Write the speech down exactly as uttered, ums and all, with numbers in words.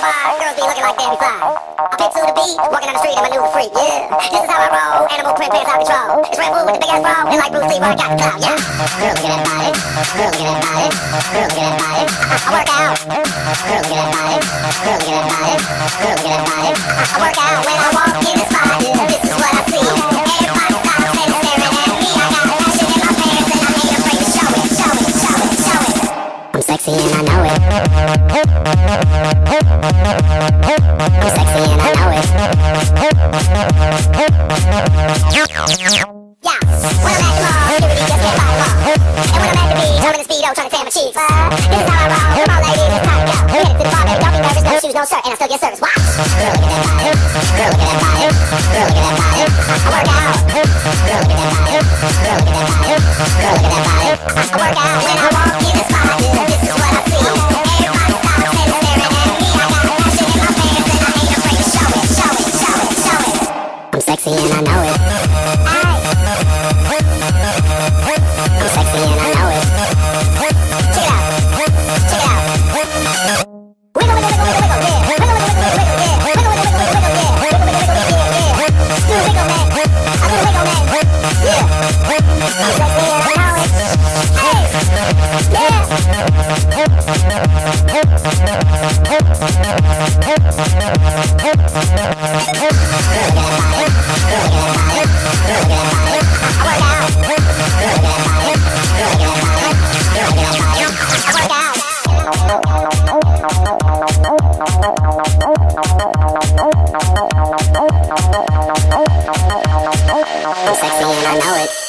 why girls be looking like Danny Fly. I pick to the beat, walking down the street and maneuver freak, yeah. This is how I roll, animal print pants out control. It's Red Bull with the big ass bra, and like Bruce Lee, where I got the clout, yeah. Girl, look at that body, girl, look at that body, girl, look at that body. I work out, girl, look at that body, girl, look at that body, girl, look at that body. I work out when I walk in the spot, this is what I see. Everybody stops and is staring at me. I got passion in my pants and I ain't afraid to show it, show it, show it, show it. I'm sexy and I know it. I'm sexy and I know it. Yeah, when I'm at the mall, security just can't fight them all. And when I'm at the beach, I'm in the speedo trying to tan my cheeks. Uh, this is how I roll. Come on, ladies, it's time to go. We're headed to the bar, baby, don't be nervous. No shoes, no shirt, and I still get service. Watch. Girl, look at that body. Girl, look at that body. Girl, look at that body. I work out. Girl, look at that body. Girl, look at that body. Girl, look at that body. I work out when I walk in the spot. This is what I see. Everybody stops and is staring at me. I got passion in my pants and I ain't afraid to show it, show it, show it, show it. I'm sexy and I know it. Aye. I'm sexy and I know it. Check it out. Check it out. Wiggle, wiggle, wiggle, wiggle, wiggle, yeah. Wiggle, wiggle, wiggle, wiggle, yeah. Wiggle, wiggle, wiggle, wiggle, yeah. Wiggle, wiggle, wiggle, yeah, yeah. Do the wiggle, man. I do the wiggle, man. Yeah. I'm sexy and I know it. Hey. Yeah. I'm sexy and I know it.